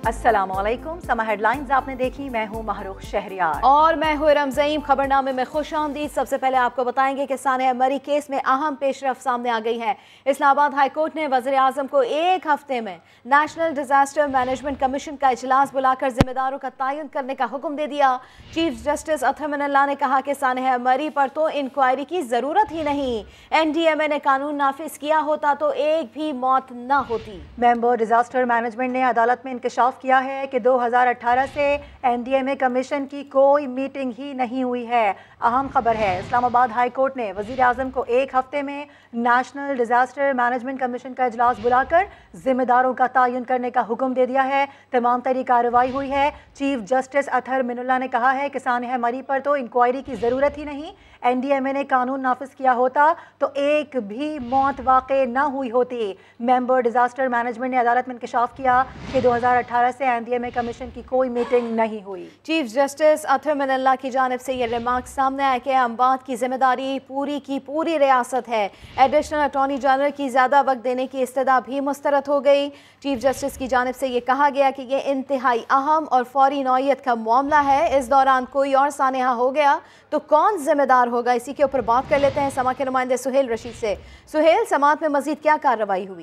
अस्सलामुअलैकुम। समा हेडलाइंस आपने देखी, मैं हूं महरूख शहरियार और मैं हूं रमज़ईम। खबरनामे में खुशामदीद। सबसे पहले आपको बताएंगे कि सानिया मरी केस में अहम पेशरफ सामने आ गई है। इस्लामाबाद हाई कोर्ट ने वज़ीर आज़म को एक हफ्ते में नेशनल डिजास्टर मैनेजमेंट कमीशन का इजलास बुलाकर जिम्मेदारों का तयन करने का हुक्म दे दिया। चीफ जस्टिस अतहर मिनल्ला ने कहा कि सानिया मरी पर तो इंक्वायरी की जरूरत ही नहीं। NDMA ने कानून नाफिज किया होता तो एक भी मौत न होती। मेंबर डिजास्टर मैनेजमेंट ने अदालत में इंकशाफ किया है कि 2018 से NDMA कमीशन की कोई मीटिंग ही नहीं हुई है। अहम खबर है, इस्लामाबाद हाई कोर्ट ने वजीर आजम को एक हफ्ते में नेशनल डिजास्टर मैनेजमेंट कमीशन का इजलास बुलाकर जिम्मेदारों का तयन करने का हुक्म दे दिया है। तमाम तरी कार्रवाई हुई है। चीफ जस्टिस अतहर मिनुल्लाह ने कहा है कि सानिया मरी पर तो इंक्वायरी की जरूरत ही नहीं। NDMA ने कानून नाफिज किया होता तो एक भी मौत वाक़ई न हुई होती। मेंबर डिजास्टर मैनेजमेंट ने अदालत में इंकशाफ किया कि 2018 से NDMA कमीशन की कोई मीटिंग नहीं हुई। चीफ जस्टिस अतहर मिनल्लाह की जानिब से यह रिमार्क सामने आया कि अम्बात की जिम्मेदारी पूरी की पूरी रियासत है। एडिशनल अटॉर्नी जनरल की ज़्यादा वक्त देने की इस्तदा भी मुस्तरद हो गई। चीफ जस्टिस की जानिब से ये कहा गया कि यह इंतहाई अहम और फौरी नौयत का मामला है। इस दौरान कोई और सानेहा हो गया तो कौन जिम्मेदार होगा, इसी के ऊपर बात कर लेते हैं समा के नुमाइंदे सुहेल रशीद से। सुहेल, समात में मजीद क्या कार्रवाई हुई?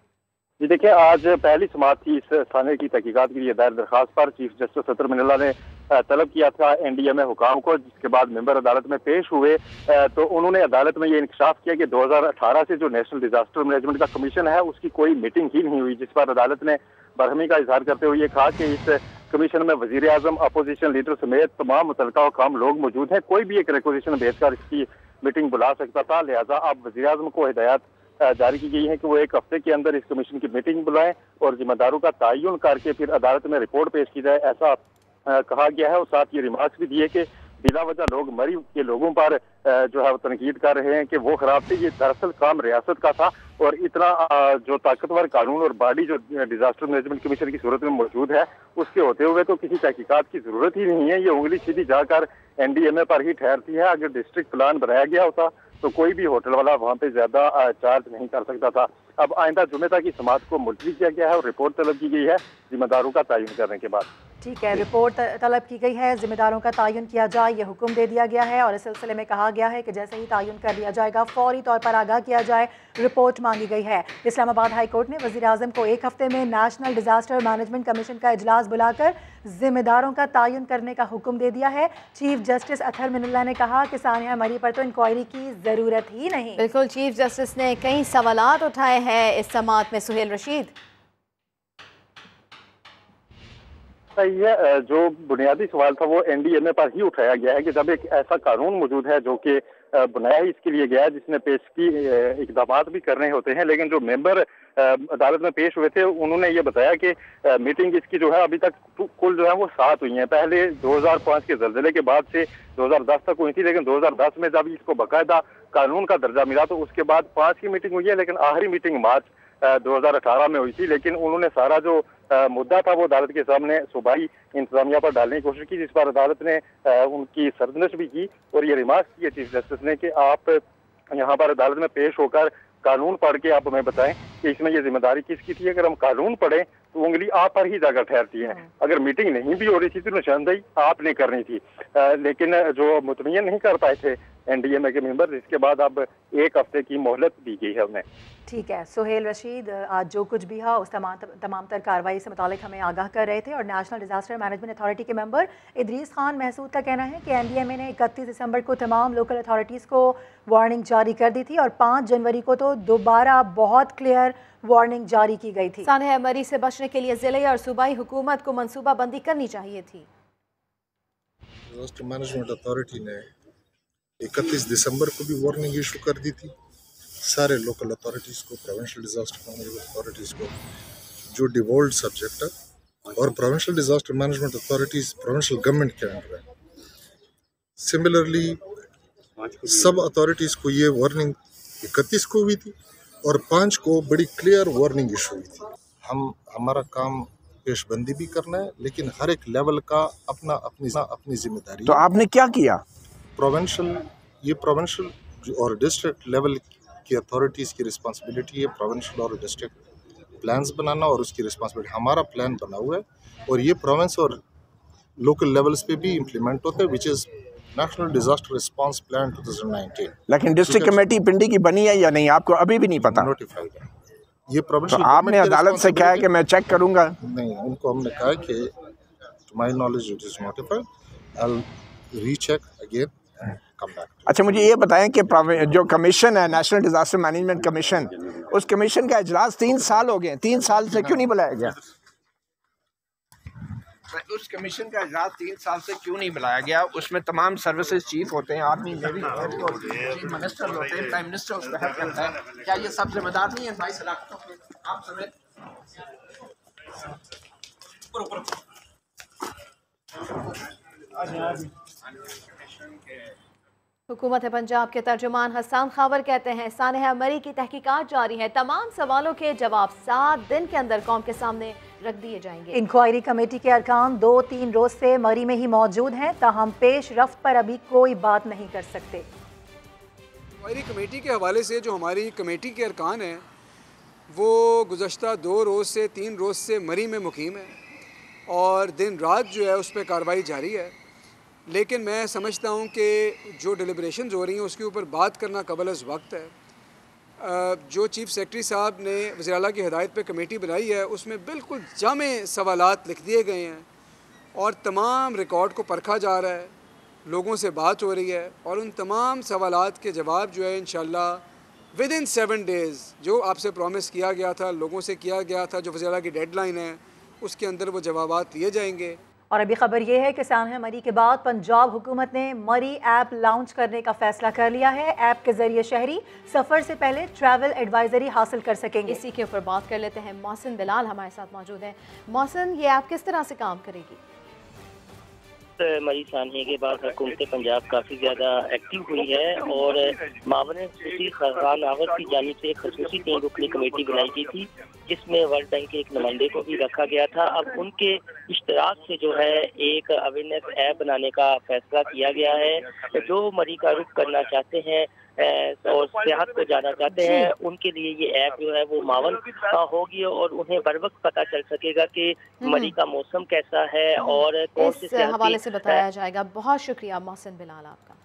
जी देखिए, आज पहली समात थी इस थाने की तहकीकात के लिए दायर दरखास्त पर। चीफ जस्टिस अतहर मिनल्लाह ने तलब किया था NDMA हुकाम को, जिसके बाद मेंबर अदालत में पेश हुए तो उन्होंने अदालत में ये इंकशाफ किया कि 2018 से जो नेशनल डिजास्टर मैनेजमेंट का कमीशन है उसकी कोई मीटिंग ही नहीं हुई, जिस पर अदालत ने बरहमी का इजहार करते हुए ये कहा कि इस कमीशन में वजीर आजम, अपोजिशन लीडर समेत तमाम मुतल्लिका हुकाम लोग मौजूद हैं। कोई भी एक रिक्वेजिशन भेजकर इसकी मीटिंग बुला सकता था। लिहाजा अब वजीर आजम को हिदायत जारी की गई है कि वो एक हफ्ते के अंदर इस कमीशन की मीटिंग बुलाएं और जिम्मेदारों का तयन करके फिर अदालत में रिपोर्ट पेश की जाए, ऐसा कहा गया है। और साथ ये रिमार्क्स भी दिए कि बिला वजह लोग मरी के लोगों पर जो है वो तनकीद कर रहे हैं कि वो खराब थे। ये दरअसल काम रियासत का था और इतना जो ताकतवर कानून और बॉडी जो डिजास्टर मैनेजमेंट कमीशन की सूरत में मौजूद है उसके होते हुए तो किसी तहकीकात की जरूरत ही नहीं है। ये उंगली सीधी जाकर NDMA पर ही ठहरती है। अगर डिस्ट्रिक्ट प्लान बनाया गया होता तो कोई भी होटल वाला वहाँ पे ज्यादा चार्ज नहीं कर सकता था। अब आइंदा जुमे तक की समात को मुलतवी किया गया है और रिपोर्ट तलब की गई है जिम्मेदारों का तयन करने के बाद। ठीक है, रिपोर्ट तलब की गई है, जिम्मेदारों का तयन किया जाए, ये हुक्म दे दिया गया है और इस सिलसिले में कहा गया है कि जैसे ही तयन कर लिया जाएगा फौरी तौर पर आगाह किया जाए। रिपोर्ट मांगी गई है। इस्लामाबाद हाई कोर्ट ने वजीर आजम को एक हफ्ते में नेशनल डिजास्टर मैनेजमेंट कमीशन का इजलास बुलाकर जिम्मेदारों का तयन करने का हुक्म दे दिया है। चीफ जस्टिस अतहर मिनल्लाह ने कहा कि सानिया मरी पर तो इंक्वायरी की जरूरत ही नहीं। बिल्कुल, चीफ जस्टिस ने कई सवालात उठाए हैं इस समात में। सुहेल रशीद, सही है, जो बुनियादी सवाल था वो NDMA पर ही उठाया गया है कि जब एक ऐसा कानून मौजूद है जो कि बनाया ही इसके लिए गया है, जिसने पेश की इकदाम भी करने होते हैं, लेकिन जो मेंबर अदालत में पेश हुए थे उन्होंने ये बताया कि मीटिंग इसकी जो है अभी तक कुल जो है वो 7 हुई हैं। पहले 2005 के जल्जले के बाद से 2010 तक हुई थी, लेकिन 2010 में जब इसको बाकायदा कानून का दर्जा मिला तो उसके बाद 5 की मीटिंग हुई है, लेकिन आखिरी मीटिंग मार्च 2018 में हुई थी। लेकिन उन्होंने सारा जो मुद्दा था वो अदालत के सामने सूबाई इंतजामिया पर डालने की कोशिश की, जिस पर अदालत ने उनकी सरजनश भी की और ये रिमार्क किए चीफ जस्टिस ने कि आप यहाँ पर अदालत में पेश होकर कानून पढ़ के आप हमें बताएं कि इसमें ये जिम्मेदारी किसकी थी। अगर हम कानून पढ़ें तो उंगली आप पर ही जाकर ठहरती है। अगर मीटिंग नहीं भी हो रही थी तो निशानदेही आपने करनी थी, लेकिन जो मुतमय्यन नहीं कर पाए थे NDMA के मेंबर, जिसके बाद अब एक हफ्ते की मोहलत दी गई है उन्हें। ठीक है, सुहेल रशीद आज जो कुछ भी है उस तमाम तर कार्रवाई से मुतालिक हमें आगाह कर रहे थे। और नेशनल डिजास्टर मैनेजमेंट अथॉरिटी के मेंबर इदरीस खान महसूद का कहना है कि NDMA ने 31 दिसंबर को तमाम लोकल अथॉरिटीज़ को वार्निंग जारी कर दी थी और 5 जनवरी को तो दोबारा बहुत क्लियर वार्निंग जारी की गई थी। सानिया मरी से बचने के लिए जिले और सूबाई हुकूमत को मनसूबा बंदी करनी चाहिए थी। डिजास्टर मैनेजमेंट अथॉरिटी ने 31 दिसंबर को भी वार्निंग इशू कर दी थी सारे लोकल अथॉरिटीज़ को, प्रोविंशियल डिजास्टर मैनेजमेंट अथॉरिटीज़ को, जो डिवॉल्व सब्जेक्ट है और provincial disaster management authorities provincial government के अंडर है। सिमिलरली सब अथॉरिटीज़ को ये वार्निंग 31 को हुई थी और 5 को बड़ी क्लियर वार्निंग इशू हुई थी। हमारा काम पेशबंदी भी करना है, लेकिन हर एक लेवल का अपनी जिम्मेदारी। तो आपने क्या किया? प्रोविंशियल और डिस्ट्रिक्ट लेवल की अथॉरिटीज़ की रिस्पॉन्सिबिलिटी है, प्रोविंशियल और डिस्ट्रिक्ट प्लान्स बनाना और उसकी रिस्पॉन्सिबिलिटी। हमारा प्लान बना हुआ है और ये प्रोविंस और लोकल लेवल्स पे भी इम्प्लीमेंट होता है, which is national disaster response plan 2019। लेकिन डिस्ट्रिक्ट कमेटी पिंडी की बनी है या नहीं, आपको अभी भी नहीं पता? नोटिफाइड है ये तो प्रोविंशियल। आपने अदालत से कहा है कि मैं चेक करूंगा? नहीं, उनको हमने कहा कि to my knowledge it is notified, I will recheck again, come back. अच्छा, मुझे ये बताएं कि जो कमीशन है, नेशनल डिजास्टर मैनेजमेंट कमीशन, उस कमीशन का इजलास 3 साल हो गए, 3 साल से क्यों नहीं बुलाया गया? उस कमीशन का इजलास 3 साल से क्यों नहीं बुलाया गया? उसमें तमाम सर्विसेज चीफ होते हैं, आर्मी नेवी चीफ मिनिस्टर होते हैं, प्राइम मिनिस्टर उसमें हेल्प करता है। क्या ये सब जिम्मेदार नहीं है भाई सलाखतों के? आप समेत हुकूमत पंजाब के तर्जुमान हसन खावर कहते हैं सानहा मरी की तहकीकात जारी है, तमाम सवालों के जवाब 7 दिन के अंदर कौम के सामने रख दिए जाएंगे। इंक्वायरी कमेटी के अरकान 2-3 रोज से मरी में ही मौजूद हैं, ताहम पेश रफ्त पर अभी कोई बात नहीं कर सकते। इंक्वायरी कमेटी के हवाले से जो हमारी कमेटी के अरकान हैं वो गुज़श्ता 2 रोज़ से 3 रोज़ से मरी में मुकीम है और दिन रात जो है उस पर कार्रवाई जारी है। लेकिन मैं समझता हूँ कि जो डिलिब्रेशंस हो रही हैं उसके ऊपर बात करना कबल अज़ वक्त है। जो चीफ़ सेक्रेटरी साहब ने वज़ीर आला की हिदायत पे कमेटी बनाई है उसमें बिल्कुल जामे सवालात लिख दिए गए हैं और तमाम रिकॉर्ड को परखा जा रहा है, लोगों से बात हो रही है और उन तमाम सवालात के जवाब जो है इंशाल्लाह विदिन 7 डेज़ जो आपसे प्रॉमिस किया गया था, लोगों से किया गया था, जो वज़ीर आला की डेडलाइन है उसके अंदर वो जवाबात लिए जाएंगे। और अभी खबर ये है कि सानहा मरी के बाद पंजाब हुकूमत ने मरी ऐप लॉन्च करने का फैसला कर लिया है। ऐप के जरिए शहरी सफ़र से पहले ट्रैवल एडवाइजरी हासिल कर सकेंगे। इसी के ऊपर बात कर लेते हैं। मोहसिन बिलाल हमारे साथ मौजूद हैं। मोहसिन, ये ऐप किस तरह से काम करेगी? मरी सानहे के बाद हुकूमत पंजाब काफ़ी ज़्यादा एक्टिव हुई है और मावन खान आवर की जानिब से एक खसूसी 3 रुकनी कमेटी बनाई गई थी जिसमें वर्ल्ड बैंक के एक नुमाइंदे को भी रखा गया था। अब उनके इश्तराक से जो है एक अवेयरनेस ऐप बनाने का फैसला किया गया है। जो मरी का रुख करना चाहते हैं और सेहत को जाना चाहते हैं उनके लिए ये ऐप जो है वो मावन होगी और उन्हें बर वक्त पता चल सकेगा कि मरी का मौसम कैसा है और कौन से हवाले से बताया जाएगा। बहुत शुक्रिया मोहसिन बिलाल आपका।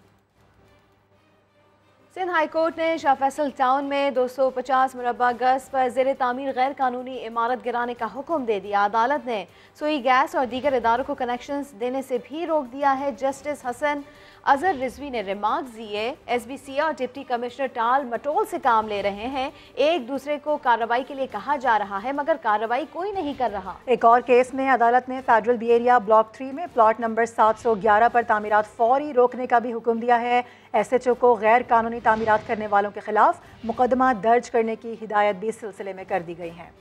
सिंध हाई कोर्ट ने शाह फैसल टाउन में 250 मुरब्बा गज पर ज़ेर तामीर गैर कानूनी इमारत गिराने का हुक्म दे दिया। अदालत ने सुई गैस और दीगर इदारों को कनेक्शंस देने से भी रोक दिया है। जस्टिस हसन अजहर रिजवी ने रिमार्क दिए SBC और डिप्टी कमिश्नर टाल मटोल से काम ले रहे हैं, एक दूसरे को कार्रवाई के लिए कहा जा रहा है मगर कार्रवाई कोई नहीं कर रहा। एक और केस में अदालत ने फेडरल बी एरिया ब्लॉक 3 में प्लॉट नंबर 711 पर तामीरात फौरी रोकने का भी हुक्म दिया है। SHO को गैर कानूनी तामीरात करने वालों के खिलाफ मुकदमा दर्ज करने की हिदायत भी इस सिलसिले में कर दी गई है।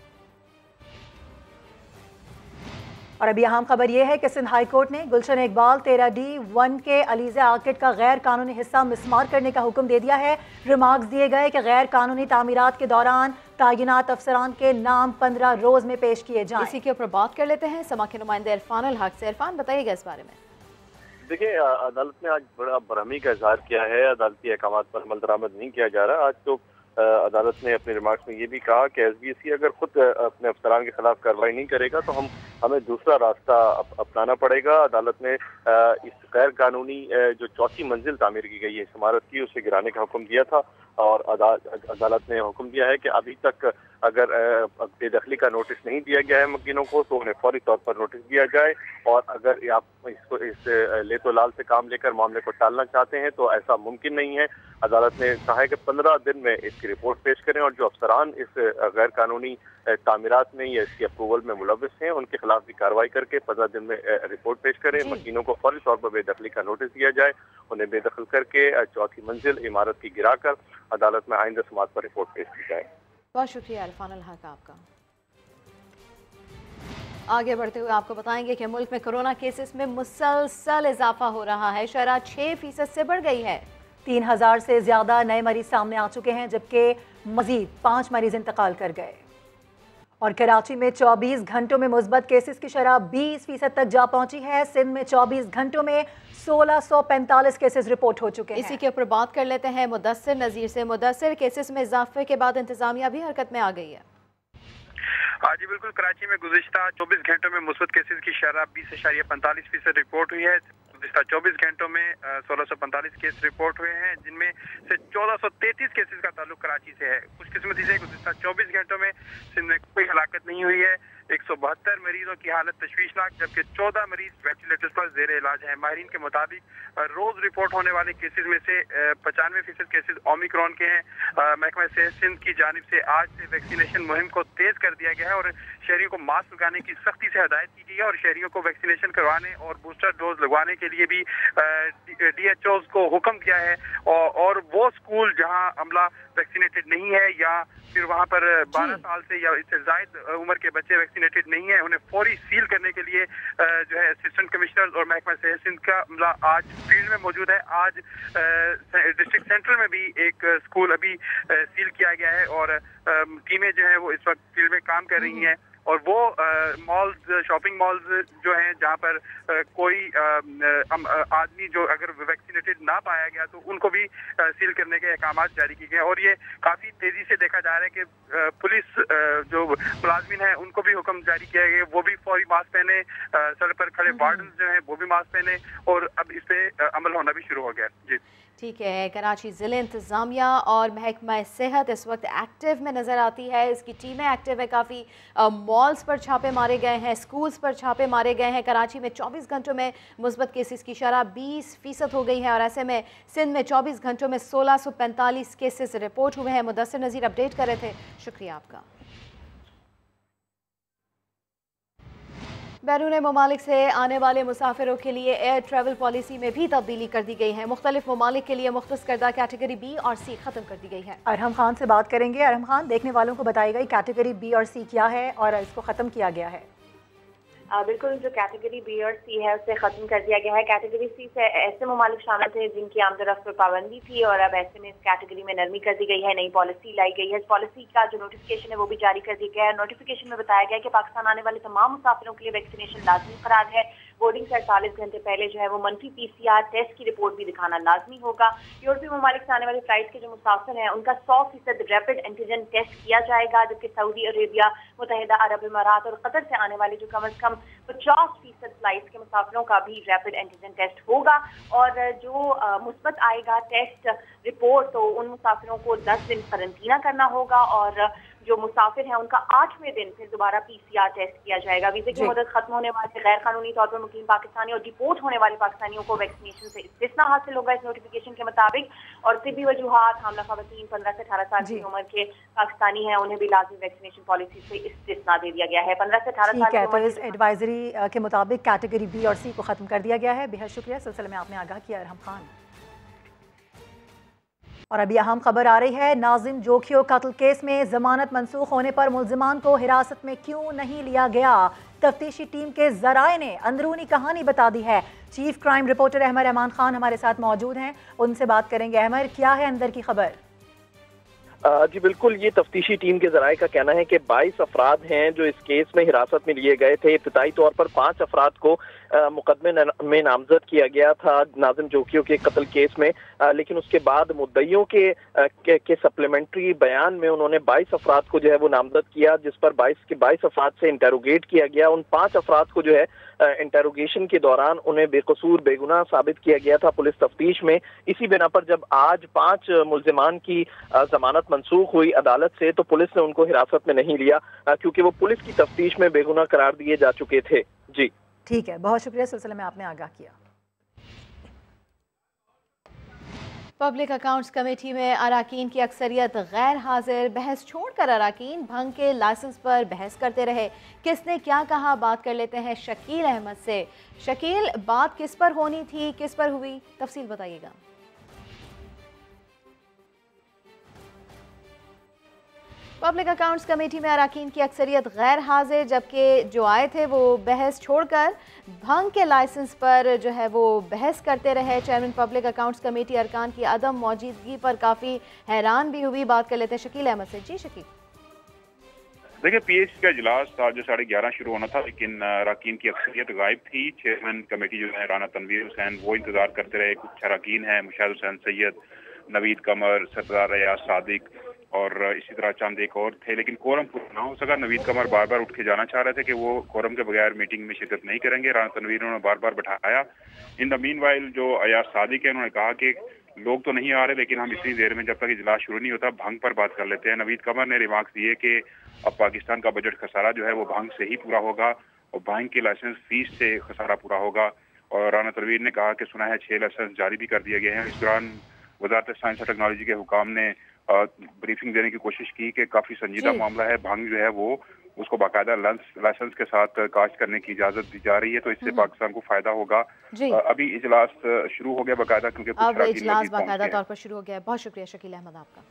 और अभी अहम खबर यह है कि सिंध हाई कोर्ट ने गुलशन इकबाल 13D1 के अलीज़ा आर्किड का गैर कानूनी हिस्सा मिसमार करने का हुक्म दे दिया है। रिमार्क्स दिए गए कि गैर कानूनी तामीरात के दौरान तायिनात अफसरान के नाम 15 रोज में पेश किए जाएं। इसी के ऊपर बात कर लेते हैं समा के नुमाइंदे इरफान अल हक से। इरफान, बताइएगा इस बारे में। देखिए, अदालत ने आज बड़ा बरहमी का इजहार किया है, अदालती अहकामात पर अमल दरामद नहीं किया जा रहा। आज तो अदालत ने अपने रिमार्क्स में ये भी कहा कि SBC अगर खुद अपने अफसरान के खिलाफ कार्रवाई नहीं करेगा तो हमें दूसरा रास्ता अपनाना पड़ेगा। अदालत ने इस गैर कानूनी जो 4थी मंजिल तामीर की गई है इस इमारत की, उसे गिराने का हुक्म दिया था और अदालत ने हुक्म दिया है कि अभी तक अगर बेदखली का नोटिस नहीं दिया गया है मुकीनों को तो उन्हें फौरी तौर पर नोटिस दिया जाए और अगर आप इस ले तो लाल से काम लेकर मामले को टालना चाहते हैं तो ऐसा मुमकिन नहीं है। अदालत ने कहा है कि 15 दिन में इसकी रिपोर्ट पेश करें और जो अफसरान इस गैर कानूनी तामीरात में या इसकी अप्रूवल में मुलविस हैं उनके खिलाफ भी कार्रवाई करके 15 दिन में रिपोर्ट पेश करें। मकीनों को फौरी तौर पर बेदखली का नोटिस दिया जाए, उन्हें बेदखल करके 4थी मंजिल इमारत की गिराकर अदालत में आइंदा समात पर रिपोर्ट पेश की जाए। बहुत शुक्रिया इरफान अल हक आपका। आगे बढ़ते हुए आपको बताएंगे कि मुल्क में कोरोना केसेस में मुसलसल इजाफा हो रहा है। शरह 6% से बढ़ गई है। 3000 से ज्यादा नए मरीज सामने आ चुके हैं जबकि मजीद 5 मरीज इंतकाल कर गए। और कराची में 24 घंटों में मुस्बत केसेस की शरह 20% तक जा पहुंची है। सिंध में 24 घंटों में 1645 केसेस रिपोर्ट हो चुके हैं। इसी के ऊपर बात कर लेते हैं मुदस्सिर नज़ीर से। मुदस्सिर, केसेस में इजाफे के बाद इंतजामिया भी हरकत में आ गई है। जी बिल्कुल, कराची में गुज़िश्ता 24 घंटों में मुस्बत केसेस की शरह 20.45% रिपोर्ट हुई है। गुज़िश्ता 24 घंटों में 1645 केस रिपोर्ट हुए हैं, जिनमें से 1433 केसेस का ताल्लुक कराची से है। खुशकिस्मती से गुज़िश्ता 24 घंटों में सिंध में कोई हलाकत नहीं हुई है। 172 मरीजों की हालत तशवीशनाक, जबकि 14 मरीज वेंटिलेटर्स पर जेर इलाज हैं। माहिरीन के मुताबिक रोज रिपोर्ट होने वाले केसेस में से 95% केसेस ओमिक्रॉन के हैं। महकमा सेहत सिंध की जानिब से आज से वैक्सीनेशन मुहिम को तेज कर दिया गया है और शहरियों को मास्क लगाने की सख्ती से हदायत की गई है और शहरियों को वैक्सीनेशन करवाने और बूस्टर डोज लगवाने के लिए भी DHOs को हुक्म किया है। और वो स्कूल जहां अमला वैक्सीनेटेड नहीं है या फिर वहां पर 12 साल से या इससे जायद उम्र के बच्चे वैक्सीनेटेड नहीं है, उन्हें फौरी सील करने के लिए जो है असिस्टेंट कमिश्नर और महकमा सेहत सिंध का अमला आज फील्ड में मौजूद है। आज डिस्ट्रिक्ट सेंट्रल में भी एक स्कूल अभी सील किया गया है और टीमें जो है वो इस वक्त फील्ड में काम कर रही हैं और वो मॉल्स, शॉपिंग मॉल्स जो हैं जहां पर कोई आदमी जो अगर वैक्सीनेटेड ना पाया गया तो उनको भी सील करने के अहकाम जारी किए गए और ये काफ़ी तेज़ी से देखा जा रहा है कि पुलिस जो मुलाजमीन हैं उनको भी हुक्म जारी किया गया, वो भी फौरी मास्क पहने, सड़क पर खड़े वार्डन जो हैं वो भी मास्क पहने और अब इस पर अमल होना भी शुरू हो गया। जी ठीक है, कराची ज़िले इंतज़ामिया और महकमा सेहत इस वक्त एक्टिव में नज़र आती है, इसकी टीमें एक्टिव है, काफ़ी मॉल्स पर छापे मारे गए हैं, स्कूल्स पर छापे मारे गए हैं। कराची में 24 घंटों में मुस्बत केसेस की शरह 20% हो गई है और ऐसे में सिंध में 24 घंटों में 1645 केसेस रिपोर्ट हुए हैं। मुदस्सिर नज़ीर अपडेट कर रहे थे, शुक्रिया आपका। बैरून ममालिक से आने वाले मुसाफिरों के लिए एयर ट्रैवल पॉलिसी में भी तब्दीली कर दी गई है। मुख्तलिफ ममालिक के लिए मुख्तस करदा कैटेगरी B और C ख़त्म कर दी गई है। अरहम खान से बात करेंगे। अरहम खान, देखने वालों को बताएगा कैटेगरी B और C क्या है और इसको ख़त्म किया गया है। बिल्कुल, जो कैटेगरी B और C है उसे ख़त्म कर दिया गया है। कैटेगरी C से ऐसे ममालिक शामिल थे जिनकी आमदरफ्त पर पाबंदी थी और अब ऐसे में इस कैटेगरी में नरमी कर दी गई है, नई पॉलिसी लाई गई है। इस पॉलिसी का जो नोटिफिकेशन है वो भी जारी कर दिया गया है। नोटिफिकेशन में बताया गया है कि पाकिस्तान आने वाले तमाम मुसाफिरों के लिए वैक्सीनेशन लाजमी करार है। बोर्डिंग से 48 घंटे पहले जो है वो मनफी PCR टेस्ट की रिपोर्ट भी दिखाना लाजमी होगा। यूरोपीय ममालिक से आने वाले फ्लाइट के जो मुसाफिर हैं उनका 100% रैपिड एंटीजन टेस्ट किया जाएगा, जबकि सऊदी अरेबिया, मुत्तहिदा अरब इमारात और कतर से आने वाले जो कम अज कम 50% फ्लाइट्स के मुसाफिरों का भी रैपिड एंटीजन टेस्ट होगा। और जो मुस्बत आएगा टेस्ट रिपोर्ट तो उन मुसाफिरों को 10 दिन क्वारंटीना करना होगा और जो मुसाफिर हैं उनका 8वें दिन फिर दोबारा PCR टेस्ट किया जाएगा। वीज़े की मुद्दत खत्म होने वाले गैर कानूनी तौर पर मुकीम पाकिस्तानी और डिपोर्ट होने वाले पाकिस्तानियों को वैक्सीनेशन से इस्तिस्ना हासिल होगा इस नोटिफिकेशन के मुताबिक। और तिब्बी वजूहात, हामला ख़वातीन 15 से 18 साल की उम्र के पाकिस्तानी हैं उन्हें भी लाज़मी वैक्सीनेशन पॉलिसी से इस्तिस्ना दे दिया गया है। 15 से 18 साल की उम्र इस एडवाइजरी के मुताबिक कैटेगरी B और C को ख़त्म कर दिया गया है। बेहद शुक्रिया, सिलसिले में आपने आगाह किया अरहम खान। और अभी अहम खबर आ रही है, नाजिम जोखियो कत्ल केस में जमानत मंसूख होने पर मुल्जिमान को हिरासत में क्यों नहीं लिया गया। तफ्तीशी टीम के जराए ने अंदरूनी कहानी बता दी है। Chief crime reporter Ahmed Rehman Khan हमारे साथ मौजूद हैं, उनसे बात करेंगे। अहमद, क्या है अंदर की खबर? जी बिल्कुल, ये तफ्तीशी टीम के जराए का कहना है कि 22 अफराद हैं जो इस केस में हिरासत में लिए गए थे। इब्तिदाई तौर पर 5 अफराद को मुकदमे में नामजद किया गया था नाजिम जोखियो के कत्ल केस में, लेकिन उसके बाद मुद्दइयों के सप्लीमेंट्री बयान में उन्होंने 22 अफराद को जो है वो नामजद किया, जिस पर 22 अफराद से इंटेरोगेट किया गया। उन 5 अफराद को जो है इंटेरोगेशन के दौरान उन्हें बेकसूर बेगुनाह साबित किया गया था पुलिस तफ्तीश में। इसी बिना पर जब आज 5 मुल्जिमान की जमानत मंसूख हुई अदालत से, तो पुलिस ने उनको हिरासत में नहीं लिया क्योंकि वो पुलिस की तफ्तीश में बेगुनाह करार दिए जा चुके थे। जी ठीक है, बहुत शुक्रिया, सिलसिले में आपने आगाह किया। पब्लिक अकाउंट्स कमेटी में अराकीन की अक्सरियत गैर हाजिर। बहस छोड़कर अराकीन भंग के लाइसेंस पर बहस करते रहे। किसने क्या कहा, बात कर लेते हैं शकील अहमद से। शकील, बात किस पर होनी थी, किस पर हुई, तफसील बताइएगा। पब्लिक अकाउंट्स कमेटी में अराकीन की अक्सरियत गैर हाजिर, जबकि जो आए थे वो बहस छोड़कर भंग के लाइसेंस पर जो है वो बहस करते रहे। चेयरमैन पब्लिक अकाउंट्स कमेटी अरकान की अदम मौजूदगी पर काफ़ी हैरान भी हुई। बात कर लेते हैं शकील अहमद से। जी शकील। देखिए, PAC का इजलास था जो 11:30 शुरू होना था, लेकिन अराकीन की अक्सरियत गायब थी। चेयरमैन कमेटी जो है राना तनवीर हुसैन, वो इंतजार करते रहे। कुछ अराकीन हैं, मुशाहिद हुसैन सैयद, नवीद कमर, सरदार रियाज सादिक, और इसी तरह चंद एक और थे, लेकिन कोरम पूरा ना हो सका। नवीद कमर बार बार उठ के जाना चाह रहे थे कि वो कोरम के बगैर मीटिंग में शिरकत नहीं करेंगे। राना तनवीर उन्होंने बार बार बैठाया। इन द मीन वाइल जो अयाज सादिक है उन्होंने कहा कि लोग तो नहीं आ रहे, लेकिन हम इतनी देर में जब तक इजलास शुरू नहीं होता भंग पर बात कर लेते हैं। नवीद कमर ने रिमार्क्स दिए कि अब पाकिस्तान का बजट खसारा जो है वो भंग से ही पूरा होगा और भंग के लाइसेंस फीस से खसारा पूरा होगा। और राना तनवीर ने कहा कि सुना है 6 लाइसेंस जारी भी कर दिए गए हैं। इस दौरान वजारत साइंस और टेक्नोलॉजी के हुकाम ने ब्रीफिंग देने की कोशिश की कि काफी संजीदा मामला है, भंग जो है वो उसको बाकायदा लाइसेंस के साथ काश्त करने की इजाजत दी जा रही है, तो इससे पाकिस्तान को फायदा होगा। अभी इजलास शुरू हो गया बाकायदा, क्योंकि अब इजलास बाकायदा तौर पर शुरू हो गया है। बहुत शुक्रिया शकील अहमद आपका।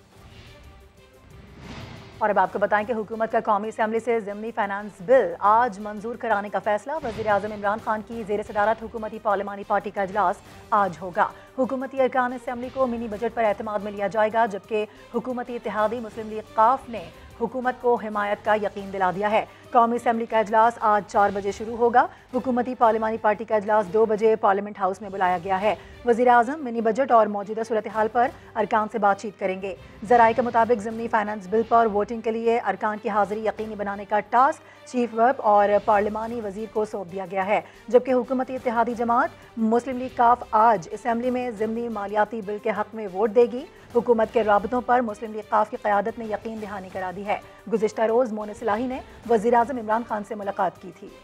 और अब आपको बताएं कि हुकूमत का कौमी असम्बली से ज़िमनी फाइनेंस बिल आज मंजूर कराने का फैसला। वज़ीर आज़म इमरान खान की ज़ेर सदारत हुकूमती पार्लिमानी पार्टी का इजलास आज होगा। हुकूमती अरकान असम्बली को मिनी बजट पर एतमाद में लिया जाएगा, जबकि हुकूमती इत्तेहादी मुस्लिम लीग काफ ने हुकूमत को हिमायत का यकीन दिला दिया है। कौमी असम्बली का इजलास आज 4 बजे शुरू होगा। हुकूमती पार्लिमानी पार्टी का इजलास 2 बजे पार्लियामेंट हाउस में बुलाया गया है। वज़ीर आज़म मिनी बजट और मौजूदा सूरत हाल पर अरकान से बातचीत करेंगे। ज़राए के मुताबिक ज़िमनी फाइनेंस बिल पर वोटिंग के लिए अरकान की हाज़िरी यकीनी बनाने का टास्क चीफ व्हिप और पार्लिमानी वजीर को सौंप दिया गया है, जबकि हुकूमती इत्तेहादी जमात मुस्लिम लीग काफ आज असम्बली में ज़िमनी मालियाती बिल के हक में वोट देगी। हुकूमत के राबतों पर मुस्लिम लीग काफ की क़यादत ने यकीन दहानी करा दी है। गुज़िश्ता रोज़ मोन सलाही ने वज़ीर आज़म इमरान खान से मुलाकात की थी।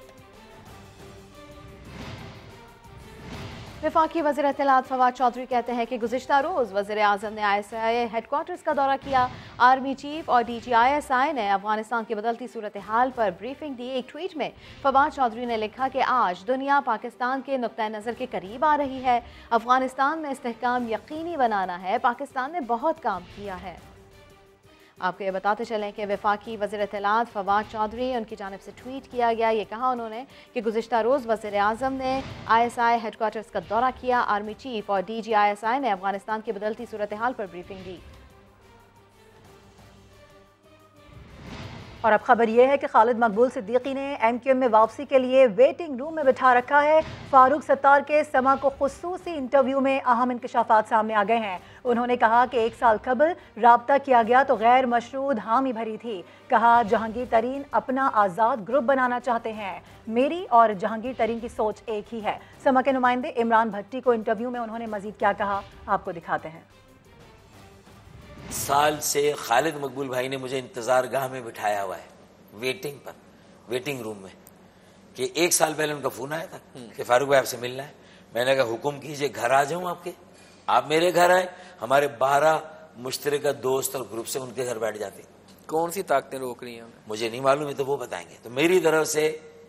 वफाकी वज़ीर इत्तलात फवाद चौधरी कहते हैं कि गुज़िश्ता रोज़ वज़ीर आज़म ने ISI हेडक्वार्टर्स का दौरा किया। आर्मी चीफ और DG ISI ने अफगानिस्तान की बदलती सूरत हाल पर ब्रीफिंग दी। एक ट्वीट में फवाद चौधरी ने लिखा कि आज दुनिया पाकिस्तान के नुक्ता नज़र के करीब आ रही है। अफगानिस्तान में इस्तेहकाम यकीनी बनाना है। पाकिस्तान ने बहुत काम किया है। आपको ये बताते चलें कि वफाकी वज़ीर इत्तलात फवाद चौधरी उनकी जानिब से ट्वीट किया गया। ये कहा उन्होंने कि गुज़िश्ता रोज़ वज़ीर आज़म ने ISI हेडक्वार्टर्स का दौरा किया। आर्मी चीफ और DG ISI ने अफगानिस्तान की बदलती सूरत हाल पर ब्रीफिंग दी। और अब खबर यह है कि खालिद मकबूल सिद्दीकी ने MQM में वापसी के लिए वेटिंग रूम में बिठा रखा है। फारूक सत्तार के समा को खुसूसी इंटरव्यू में अहम इंकशाफात सामने आ गए हैं। उन्होंने कहा कि 1 साल कबल राब्ता किया गया तो गैर मशरूद हामी भरी थी। कहा जहांगीर तरीन अपना आज़ाद ग्रुप बनाना चाहते हैं। मेरी और जहांगीर तरीन की सोच एक ही है। समा के नुमाइंदे इमरान भट्टी को इंटरव्यू में उन्होंने मजीद क्या कहा, आपको दिखाते हैं। साल से खालिद मकबूल भाई ने मुझे इंतजार गाह में बिठाया हुआ है, वेटिंग पर, वेटिंग रूम में, कि 1 साल पहले उनका फोन आया था कि फारूक भाई आपसे मिलना है। मैंने कहा हुक्म कीजिए, घर आ जाऊं आपके। आप मेरे घर आए, हमारे 12 मुश्तरका दोस्त और ग्रुप से उनके घर बैठ जाते। कौन सी ताकतें रोक रही हैं मुझे नहीं मालूम है, तो वो बताएंगे। तो मेरी तरफ से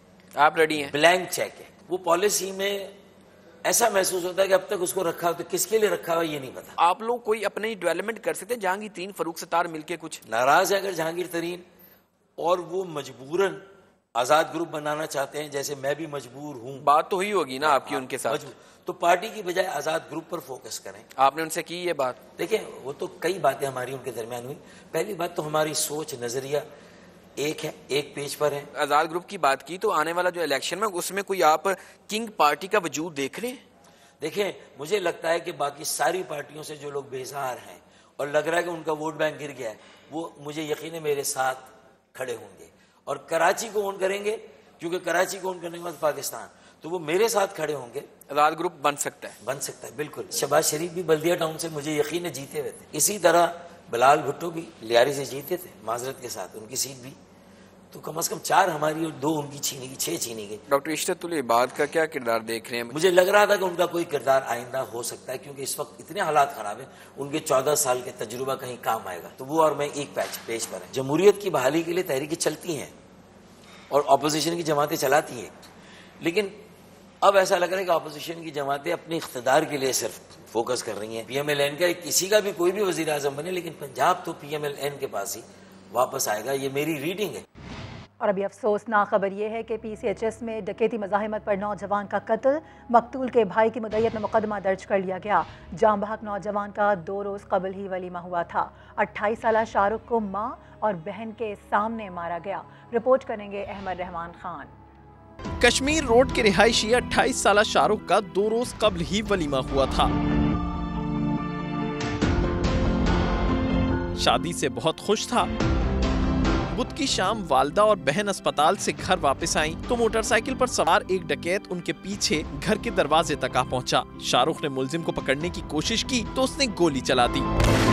आप रेडी हैं? ब्लैंक चेक है। वो पॉलिसी में ऐसा महसूस होता है कि अब तक उसको रखा हो तो किसके लिए रखा हुआ ये नहीं पता। आप लोग कोई अपनी डेवलपमेंट कर सकते हैं? जहांगीर तरीन फरूक सत्तार मिलके कुछ नाराज है अगर जहांगीर तरीन, और वो मजबूरन आजाद ग्रुप बनाना चाहते हैं, जैसे मैं भी मजबूर हूँ। बात तो हुई होगी ना आपकी उनके साथ, तो पार्टी की बजाय आजाद ग्रुप पर फोकस करें। आपने उनसे की ये बात? देखिए वो तो कई बातें हमारी उनके दरमियान हुई। पहली बात तो हमारी सोच नजरिया एक है, एक पेज पर है। आजाद ग्रुप की बात की तो आने वाला जो इलेक्शन में उसमें कोई आप किंग पार्टी का वजूद देख रहे हैं? देखिए मुझे लगता है कि बाकी सारी पार्टियों से जो लोग बेजार हैं और लग रहा है कि उनका वोट बैंक गिर गया है, वो मुझे यकीन है मेरे साथ खड़े होंगे और कराची को ओन करेंगे, क्योंकि कराची को ओन करने के बाद पाकिस्तान, तो वो मेरे साथ खड़े होंगे। आजाद ग्रुप बन सकता है? बन सकता है बिल्कुल। शहबाज शरीफ भी बल्दिया टाउन से मुझे यकीन है जीते हुए थे। इसी तरह बिलाल भुट्टो भी लियारी से जीते थे माजरत के साथ, उनकी सीट भी। तो कम से कम 4 हमारी और 2 उनकी छीनी गई, 6 छीनी गई। डॉक्टर इशरतुल इबाद का क्या किरदार देख रहे हैं? मुझे लग रहा था कि उनका कोई किरदार आइंदा हो सकता है, क्योंकि इस वक्त इतने हालात खराब हैं, उनके 14 साल के तजुर्बा कहीं काम आएगा। तो वो और मैं एक पेज पर है। जमहूरियत की बहाली के लिए तहरीकें चलती हैं और अपोजिशन की जमातें चलाती हैं, लेकिन अब ऐसा लग रहा है कि अपोजिशन की जमातें अपने इख्तिदार के लिए सिर्फ फोकस कर रही हैं। PMLN का किसी का भी कोई भी वजीर आजम बने, लेकिन पंजाब तो PMLN के पास ही वापस आएगा, ये मेरी रीडिंग है। और अभी अफसोसनाक खबर यह है कि PCHS में डकैती मज़ाहिमत पर नौजवान का कत्ल, मकतूल के भाई की मुद्दत में मुकदमा दर्ज कर लिया गया। जाम बहक नौजवान का 2 रोज़ कबल ही वलीमा हुआ था। 28 साला शाहरुख को माँ और बहन के सामने मारा गया। रिपोर्ट करेंगे अहमद रहमान खान। कश्मीर रोड के रिहायशी 28 साला शाहरुख का 2 रोज कबल ही वलीमा हुआ था। शादी से बहुत खुश था। बुध की शाम वालदा और बहन अस्पताल से घर वापस आईं तो मोटरसाइकिल पर सवार एक डकैत उनके पीछे घर के दरवाजे तक आ पहुंचा। शाहरुख ने मुलजिम को पकड़ने की कोशिश की तो उसने गोली चला दी,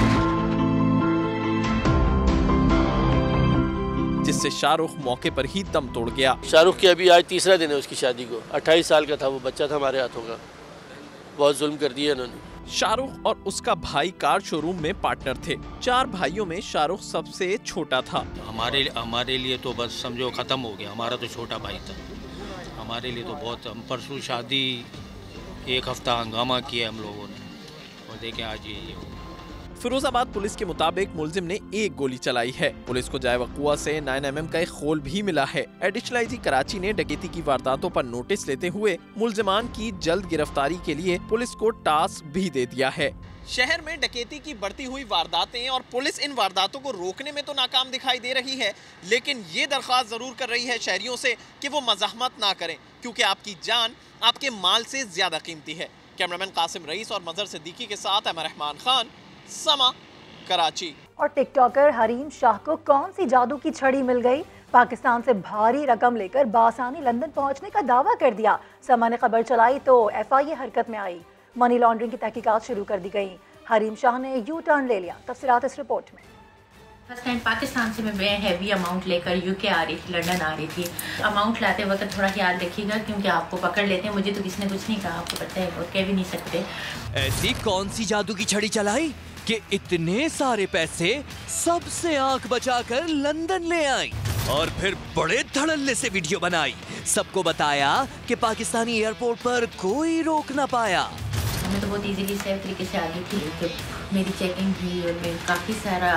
जिससे शाहरुख मौके पर ही दम तोड़ गया। शाहरुख की अभी आज तीसरा दिन है उसकी शादी को। 28 साल का था वो बच्चा था हमारे हाथों का। बहुत जुल्म कर दिया इन्होंने। शाहरुख और उसका भाई कार शोरूम में पार्टनर थे। 4 भाइयों में शाहरुख सबसे छोटा था। हमारे लिए तो बस समझो खत्म हो गया। हमारा तो छोटा भाई था, हमारे लिए तो बहुत। हम परसों शादी 1 हफ्ता हंगामा किया हम लोगों ने और देखें आज ये हो। फिरोजाबाद पुलिस के मुताबिक मुलजिम ने एक गोली चलाई है। पुलिस को जाए वक़ुआ से 9mm का एक खोल भी मिला है। एडिशनल आईजी कराची ने डकैती की वारदातों पर नोटिस लेते हुए मुलजिमान की जल्द गिरफ्तारी के लिए पुलिस को टास्क भी दे दिया है। शहर में डकैती की बढ़ती हुई वारदातें और पुलिस इन वारदातों को रोकने में तो नाकाम दिखाई दे रही है, लेकिन ये दरख्वास्त जरूर कर रही है शहरियों से कि वो मज़ाहमत ना करें, क्योंकि आपकी जान आपके माल से ज्यादा कीमती है। कैमरामैन कासिम रईस और मजहर सिद्दीकी के साथ अमर रहमान खान, समा, कराची। और टिकटॉकर हरीम शाह को कौन सी जादू की छड़ी मिल गई? पाकिस्तान से भारी रकम लेकर बासानी लंदन पहुंचने का दावा कर दिया। समा ने खबर चलाई तो FIA हरकत में आई। मनी लॉन्ड्रिंग की तहकीकात शुरू कर दी गई। हरीम शाह ने यू टर्न ले लिया। तफसीलात इस रिपोर्ट में। फर्स्ट टाइम पाकिस्तान से मैं हैवी अमाउंट लेकर UK आ रही थी, लंदन आ रही थी। अमाउंट लाते वक्त थोड़ा ख्याल रखिएगा क्योंकि आपको पकड़ लेते हैं। मुझे तो किसी ने कुछ नहीं कहा, आपको पता है, वो कह भी नहीं सकते। ऐसी कौन सी जादू की छड़ी चलाई कि इतने सारे पैसे सबसे आंख बचाकर लंदन ले आई और फिर बड़े धड़ल्ले से वीडियो बनाई। सबको बताया कि पाकिस्तानी एयरपोर्ट पर कोई रोक ना पाया। मैं तो बहुत इजीली सेफ तरीके से आ गई थी। मेरी चेकिंग भी और मैं काफ़ी सारा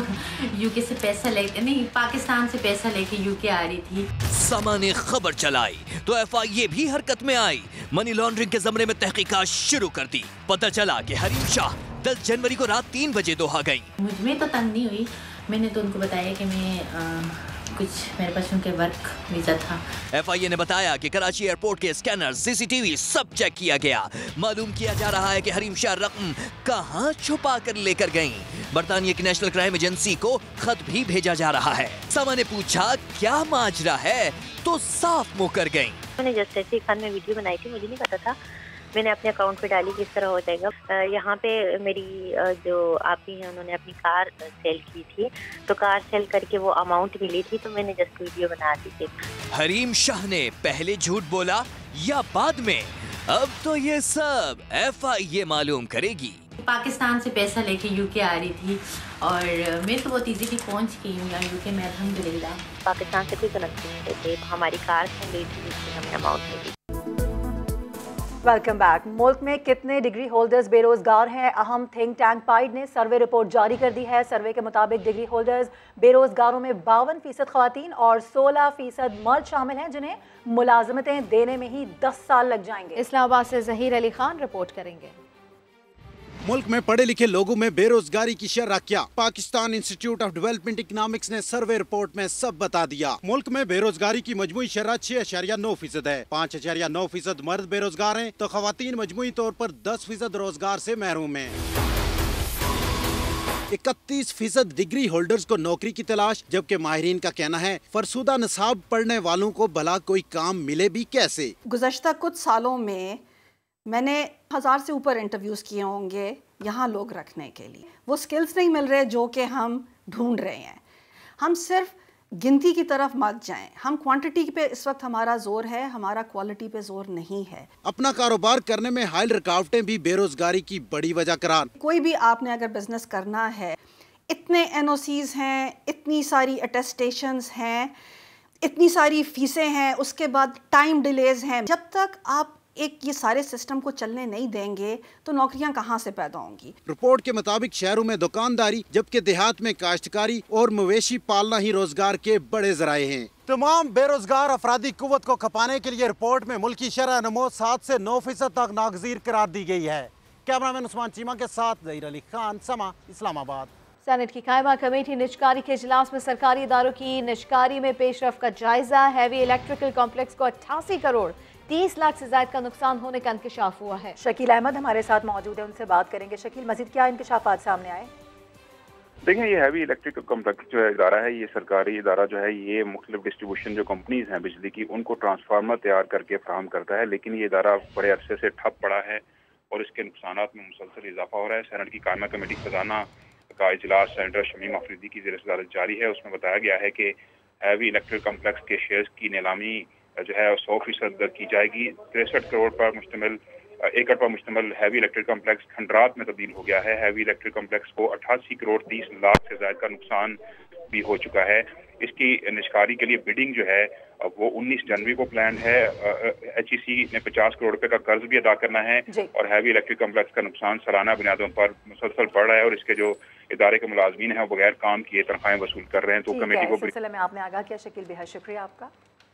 UK से पैसा लेके, नहीं पाकिस्तान से पैसा लेके UK आ रही थी। समा ने खबर चलाई तो FIA भी हरकत में आई। मनी लॉन्ड्रिंग के ज़मरे में तहकीकात शुरू कर दी। पता चला कि हरीम शाह 10 जनवरी को रात 3 बजे दोहा गई। मुझमें तो तंग नहीं हुई। मैंने तो उनको बताया कि मैं कुछ मेरे पास उनके वर्क वीजा था। FIA ने बताया कि कराची एयरपोर्ट के स्कैनर, CCTV सब चेक किया गया। मालूम किया जा रहा है कि हरीम शाह रकम कहां छुपा कर लेकर गईं। बरतानिया की नेशनल क्राइम एजेंसी को खत भी भेजा जा रहा है। समा ने पूछा क्या माजरा है तो साफ मुंह कर गईं। मैंने जस्ट ऐसे खान में वीडियो बनाई थी, मुझे नहीं पता था। मैंने अपने अकाउंट पे डाली किस तरह हो जाएगा। यहाँ पे मेरी जो आपी हैं उन्होंने अपनी कार सेल की थी, तो कार सेल करके वो अमाउंट मिली थी, तो मैंने जस्ट वीडियो बना दी थी। हरीम शाह ने पहले झूठ बोला या बाद में? अब तो ये सब FIA मालूम करेगी। पाकिस्तान से पैसा लेके UK आ रही थी और मैं तो बहुत इजीली पहुँच गई हूँ यहाँ UK में, अल्हम्दुलिल्लाह। पाकिस्तान से कोई कनेक्शन नहीं थे, हमारी कार से गई थी जिससे हमें अमाउंट मिली। Welcome back. मुल्क में कितने डिग्री होल्डर्स बेरोजगार हैं? अहम थिंक टैंक पाइड ने सर्वे रिपोर्ट जारी कर दी है। सर्वे के मुताबिक डिग्री होल्डर्स बेरोजगारों में 52% खवातीन और 16% मर्द शामिल हैं, जिन्हें मुलाजमतें देने में ही 10 साल लग जाएंगे। इस्लामाबाद से जहीर अली खान रिपोर्ट करेंगे। मुल्क में पढ़े लिखे लोगों में बेरोजगारी की शरह क्या? Pakistan institute of development economics ने सर्वे रिपोर्ट में सब बता दिया। मुल्क में बेरोजगारी की मजमूई शरह 6.9% है। 5.9% मर्द बेरोजगार हैं तो खवातीन मजमूई तौर पर 10% रोजगार से महरूम हैं। 31% डिग्री होल्डर्स को नौकरी की तलाश, जबकि माहिरीन का कहना है फरसुदा निसाब पढ़ने वालों को भला कोई काम मिले भी कैसे। गुज़श्ता कुछ सालों में मैंने 1000 से ऊपर इंटरव्यूज़ किए होंगे यहाँ लोग रखने के लिए। वो स्किल्स नहीं मिल रहे जो कि हम ढूंढ रहे हैं। हम सिर्फ गिनती की तरफ मत जाएं। हम क्वांटिटी पे इस वक्त हमारा जोर है, हमारा क्वालिटी पे जोर नहीं है। अपना कारोबार करने में हाल रुकावटें भी बेरोजगारी की बड़ी वजह करार। कोई भी आपने अगर बिजनेस करना है, इतने NOCs हैं, इतनी सारी अटेस्टेशंस हैं, इतनी सारी फीसें हैं, उसके बाद टाइम डिलेज हैं। जब तक आप एक ये सारे सिस्टम को चलने नहीं देंगे तो नौकरियां कहां से पैदा होंगी। रिपोर्ट के मुताबिक शहरों में दुकानदारी, जबकि देहात में काश्तकारी और मवेशी पालना ही रोजगार के बड़े जराए हैं। तमाम बेरोजगार अफरादी कुव्वत को खपाने के लिए रिपोर्ट में मुल्की शरह नमो 7 से 9% तक नागजीर करार दी गई है। कैमरामैन उस्मान चीमा के साथ जहीर अली खान, समा, इस्लामाबाद। सेनेट की कायमा कमेटी निजकारी के इजलास में सरकारी इदारों की निजकारी में पेशरफ का जायजा। हैवी इलेक्ट्रिकल कॉम्प्लेक्स को 88 करोड़ 30 लाख से ज्यादा का नुकसान होने का इंकशाफ हुआ है। शकील अहमद हमारे साथ मौजूद है, उनसे बात करेंगे। शकील, मजीद क्या इंकशाफात सामने आए? देखें, ये हैवी इलेक्ट्रिक कॉम्प्लेक्स जो है इदारा है, ये सरकारी इदारा जो है, ये मुख्तलिफ डिस्ट्रीब्यूशन जो कंपनीज हैं बिजली की, उनको ट्रांसफार्मर तैयार करके फराहम करता है। लेकिन ये इदारा बड़े अरसे से ठप पड़ा है और इसके नुकसानात में मुसलसल इजाफा हो रहा है। सेनेट की कायमा कमेटी खजाना का इजलास सेनेटर शमीम अफरीदी की ज़ेर सदारत जारी है। उसमें बताया गया है कि हैवी इलेक्ट्रिक कॉम्प्लेक्स के शेयर्स की नीलामी जो है 100% की जाएगी। 63 करोड़ पर मुश्तमिल एकड़ पर मुश्तमिल हैवी इलेक्ट्रिक कॉम्प्लेक्स खंडरात में तब्दील हो गया है। हैवी इलेक्ट्रिक कॉम्प्लेक्स को 88 करोड़ 30 लाख से ज्यादा का नुकसान भी हो चुका है। इसकी निष्कारी के लिए बिडिंग जो है वो 19 जनवरी को प्लान है। HEC ने 50 करोड़ रुपए का कर्ज भी अदा करना है और हैवी इलेक्ट्रिक कॉम्प्लेक्स का नुकसान सालाना बुनियादों पर मुसलसल बढ़ रहा है और इसके जो इदारे के मुलाजमीन हैं वो बगैर काम किए तनख्वाहें वसूल कर रहे हैं। तो कमेटी को सिलसिले में आपने आगाह किया। शकील, बेहद शुक्रिया आपका।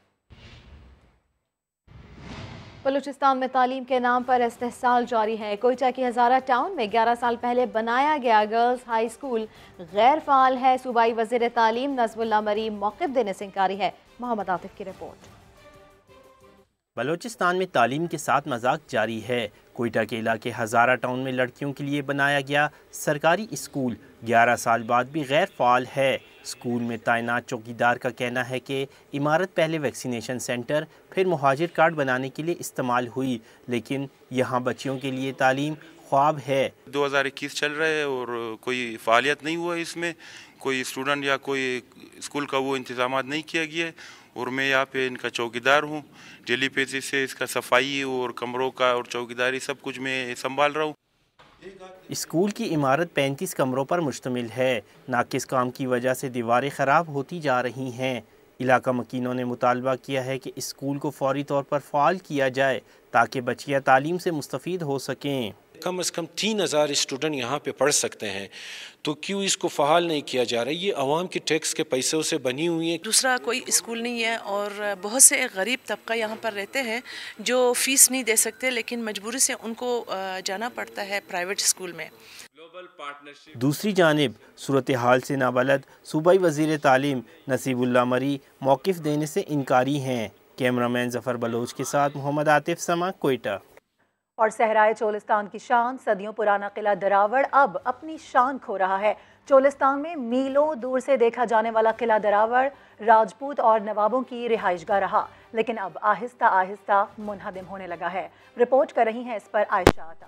बलूचिस्तान में तालीम के नाम पर इस्तेहसाल जारी है। कोयटा की हज़ारा टाउन में 11 साल पहले बनाया गया गर्ल्स हाई स्कूल गैर फाल है। सूबाई वज़ीर तालीम नज़मुल्लाह मरी मौक़िफ़ देने से इंकारी है। मोहम्मद आतिफ की रिपोर्ट। बलूचिस्तान में तालीम के साथ मजाक जारी है। कोयटा के इलाके हज़ारा टाउन में लड़कियों के लिए बनाया गया सरकारी स्कूल 11 साल बाद भी गैर फाल है। स्कूल में तैनात चौकीदार का कहना है कि इमारत पहले वैक्सीनेशन सेंटर फिर मुहाजिर कार्ड बनाने के लिए इस्तेमाल हुई, लेकिन यहाँ बच्चियों के लिए तालीम ख्वाब है। 2021 चल रहा है और कोई फ़ालियत नहीं हुआ, इसमें कोई स्टूडेंट या कोई स्कूल का वो इंतज़ाम नहीं किया गया है और मैं यहाँ पे इनका चौकीदार हूँ। डेली बेसिस से इसका सफाई और कमरों का और चौकीदारी सब कुछ मैं संभाल रहा हूँ। स्कूल की इमारत 35 कमरों पर मुश्तमिल है। नाकिस काम की वजह से दीवारें ख़राब होती जा रही हैं। इलाका मकीनों ने मुतालबा किया है कि स्कूल को फौरी तौर पर फ़ाल किया जाए ताकि बच्चियाँ तालीम से मुस्तफ़ीद हो सकें। कम से कम 3000 स्टूडेंट यहाँ पे पढ़ सकते हैं, तो क्यों इसको फ़हाल नहीं किया जा रहा है? ये अवाम के टैक्स के पैसों से बनी हुई है। दूसरा कोई स्कूल नहीं है और बहुत से गरीब तबका यहाँ पर रहते हैं जो फ़ीस नहीं दे सकते, लेकिन मजबूरी से उनको जाना पड़ता है प्राइवेट स्कूल में। दूसरी जानिब सूरत हाल से नाबलद सूबाई वज़ीर तालीम नसीबुल्लाह मरी मौक़िफ़ देने से इनकारी हैं। कैमरामैन जफ़र बलोच के साथ मोहम्मद आतिफ समा, कोयटा। और सहराए चोलिस्तान की शान, सदियों पुराना किला दरावड़ अब अपनी शान खो रहा है। चोलिस्तान में मीलों दूर से देखा जाने वाला किला दरावड़ राजपूत और नवाबों की रिहाइशगाह रहा, लेकिन अब आहिस्ता आहिस्ता मुनहदम होने लगा है। रिपोर्ट कर रही हैं इस पर आयशा आता।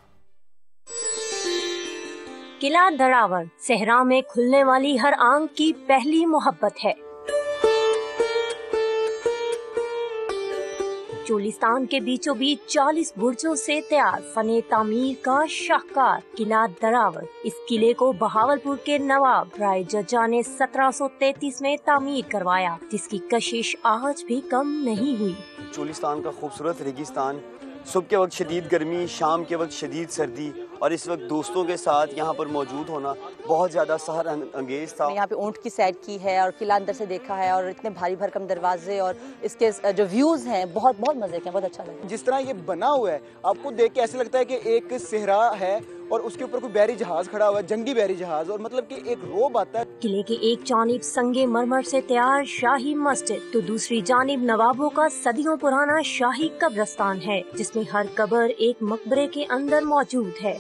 किला दरावड़ सहरा में खुलने वाली हर आंख की पहली मोहब्बत है। चोलिस्तान के बीचों बीच 40 बुर्जों से तैयार फने तामीर का शाहकार किला दरावड़। इस किले को बहावलपुर के नवाब राय जज्जा ने 1733 में तामीर करवाया, जिसकी कशिश आज भी कम नहीं हुई। चोलिस्तान का खूबसूरत रेगिस्तान, सुबह के वक्त शदीद गर्मी, शाम के वक्त शदीद सर्दी और इस वक्त दोस्तों के साथ यहाँ पर मौजूद होना बहुत ज़्यादा सहर अंगेज था। यहाँ पे ऊँट की सैर की है और किला अंदर से देखा है और इतने भारी भरकम दरवाजे और इसके जो व्यूज़ हैं बहुत बहुत मज़े के, बहुत अच्छा लगा। जिस तरह ये बना हुआ है आपको देख के ऐसे लगता है कि एक सहरा है और उसके ऊपर कोई बहरी जहाज खड़ा हुआ है, जंगी बहरी जहाज, और मतलब कि एक रोब आता है। किले के एक जानिब संगे मरमर से तैयार शाही मस्जिद तो दूसरी जानिब नवाबों का सदियों पुराना शाही कब्रिस्तान है, जिसमें हर कब्र एक मकबरे के अंदर मौजूद है।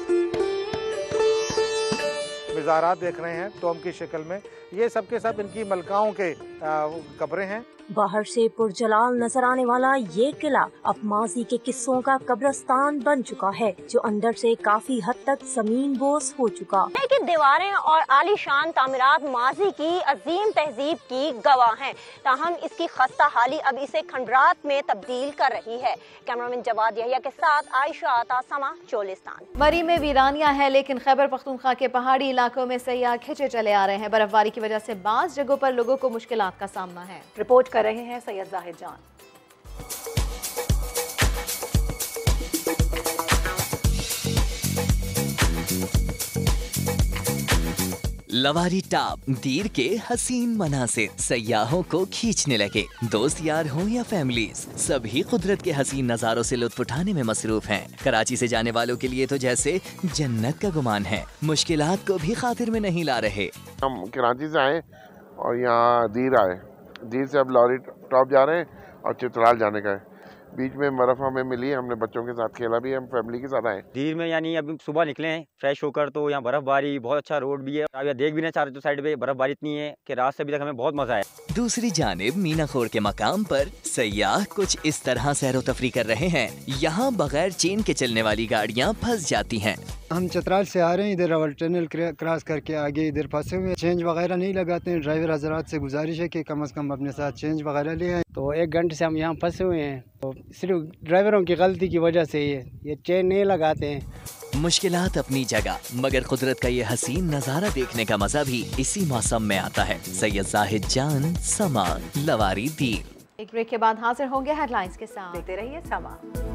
मिज़ारात देख रहे हैं टॉम की शक्ल में, ये सब के सब इनकी मलकाओं के कब्रें हैं। बाहर से पुरजलाल नजर आने वाला ये किला अब माजी के किस्सों का कब्रिस्तान बन चुका है, जो अंदर से काफी हद तक जमीन बोस हो चुका। की दीवारें और आलीशान तामीरात माजी की अजीम तहजीब की गवाह हैं, ताहम इसकी खस्ता हाली अब इसे खंडरात में तब्दील कर रही है। कैमरामैन जवाद यहिया के साथ आयशा आता, समा, चोलिस्तान। मरी में वीरानिया है, लेकिन खैबर पख्तूनख्वा के पहाड़ी इलाकों में सयाह खिंचे चले आ रहे हैं। बर्फबारी की वजह से बाज़ जगहों पर लोगों को मुश्किलात का सामना है। रिपोर्ट कर रहे हैं सैयद जाहिद जान। लवारी टाप दीर के हसीन मनासिर सयाहों को खींचने लगे। दोस्त यार हों या फैमिलीज, सभी कुदरत के हसीन नज़ारों से लुत्फ उठाने में मसरूफ हैं। कराची से जाने वालों के लिए तो जैसे जन्नत का गुमान है, मुश्किलात को भी खातिर में नहीं ला रहे। हम कराची से आए और यहाँ दीर आए, दीर से अब लवारी टॉप जा रहे हैं और चित्राल जाने का है। बीच में बर्फ हमें मिली, हमने बच्चों के साथ खेला भी, हम फैमिली के साथ आए। धीर में यानी अभी सुबह निकले हैं फ्रेश होकर, तो यहाँ बर्फबारी, बहुत अच्छा रोड भी है। अब देख भी नहीं चाह रहे, तो साइड पे बर्फबारी इतनी है कि रात से अभी तक हमें बहुत मजा आया। दूसरी जानिब मीनाखोर के मकाम पर सयाह कुछ इस तरह सैरो तफरी कर रहे हैं। यहाँ बगैर चेन के चलने वाली गाड़ियाँ फंस जाती हैं। हम चतराल से आ रहे हैं, इधर अवल टनल क्रॉस करके आगे इधर फंसे हुए, चेंज वगैरह नहीं लगाते हैं। ड्राइवर हजरात से गुजारिश है कि कम से कम अपने साथ चेंज वगैरह ले आए। तो 1 घंटे से हम यहाँ फंसे हुए हैं, तो सिर्फ ड्राइवरों की गलती की वजह से ये चेन नहीं लगाते हैं। मुश्किलात अपनी जगह, मगर कुदरत का ये हसीन नज़ारा देखने का मजा भी इसी मौसम में आता है। सैयद जाहिद जान, समा, लवारी दीप। एक ब्रेक के बाद हाजिर होंगे हेडलाइंस के साथ। देखते रहिए समा।